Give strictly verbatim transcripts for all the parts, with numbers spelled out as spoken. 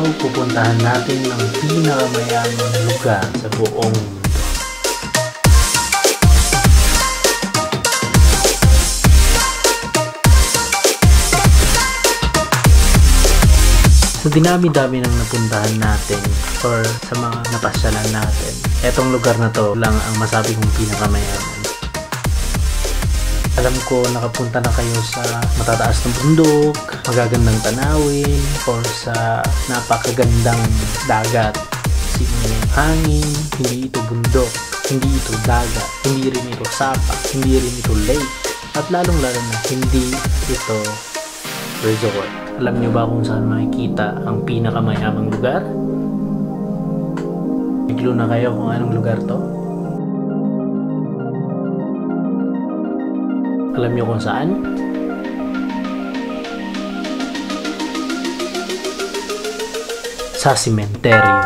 pupuntahan natin ang pinakamayamang lugar sa buong mundo. Sa dinami-dami ng napuntahan natin or sa mga napasyalan natin, etong lugar na to lang ang masabi kong pinakamayaman. Alam ko nakapunta na kayo sa matataas ng bundok, magagandang tanawin, or sa napakagandang dagat. Signo yung hangin, hindi ito bundok, hindi ito dagat, hindi rin ito sapa, hindi rin ito lake, at lalong-lalo na hindi ito resort. Alam nyo ba kung saan makikita ang pinakamayamang lugar? Biglo na kayo kung anong lugar to? Alam nyo kung saan? Sa sementeryo.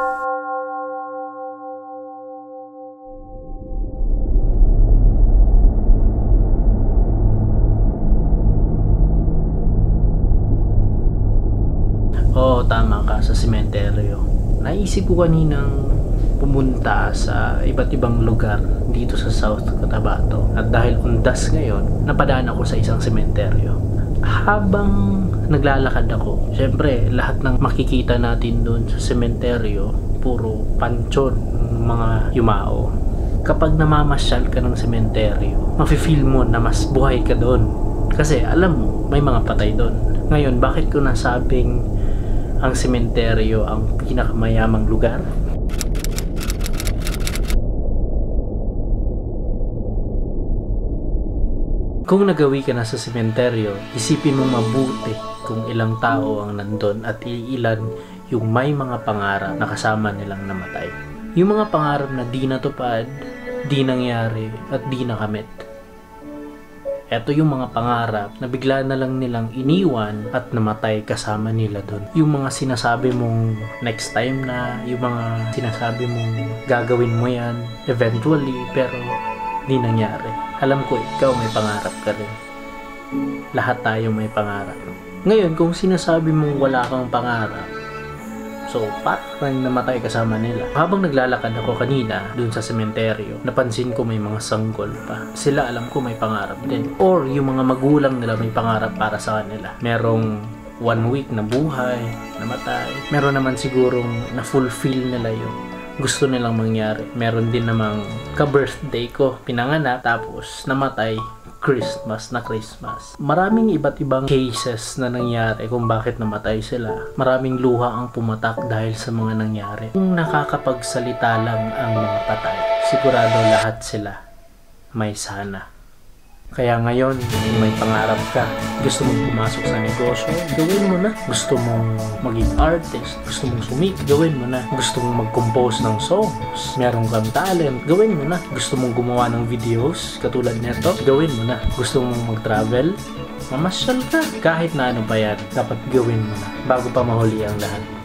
Oo, tama ka, sa sementeryo. Naisip ko kaninang pumunta sa iba't ibang lugar dito sa South Cotabato. At dahil undas ngayon, napadaan ako sa isang sementeryo. Habang naglalakad ako, syempre lahat ng makikita natin doon sa sementeryo, puro pansyon, mga yumao. Kapag namamasyal ka ng sementeryo, mafe-feel mo na mas buhay ka doon. Kasi alam mo, may mga patay doon. Ngayon, bakit ko nasabing ang sementeryo ang pinakamayamang lugar? Kung nagawi ka na sa sementeryo, isipin mo mabuti kung ilang tao ang nandun at iilan yung may mga pangarap na kasama nilang namatay. Yung mga pangarap na di natupad, di nangyari, at di nakamit. Ito yung mga pangarap na bigla na lang nilang iniwan at namatay kasama nila dun. Yung mga sinasabi mong next time na, yung mga sinasabi mong gagawin mo yan eventually, pero di nangyari. Alam ko ikaw may pangarap ka rin. Lahat tayo may pangarap. Ngayon, kung sinasabi mong wala kang pangarap, so parang namatay kasama nila. Habang naglalakad ako kanina dun sa sementeryo, napansin ko may mga sanggol pa. Sila alam ko may pangarap din. Or yung mga magulang nila may pangarap para sa kanila. Merong one week na buhay, namatay. Meron naman sigurong na-fulfill nila yung gusto nilang mangyari. Meron din namang ka-birthday ko, pinanganak, tapos namatay, Christmas na Christmas. Maraming iba't ibang cases na nangyari kung bakit namatay sila. Maraming luha ang pumatak dahil sa mga nangyari. Kung nakakapagsalita lang ang mga patay, sigurado lahat sila may sana. Kaya ngayon, kung may pangarap ka, gusto mong pumasok sa negosyo, gawin mo na. Gusto mong maging artist, gusto mong sumik, gawin mo na. Gusto mong mag-compose ng songs, meron kang talent, gawin mo na. Gusto mong gumawa ng videos, katulad nito, gawin mo na. Gusto mong mag-travel, mamasyal ka. Kahit na ano pa yan, dapat gawin mo na bago pa mahuli ang lahat.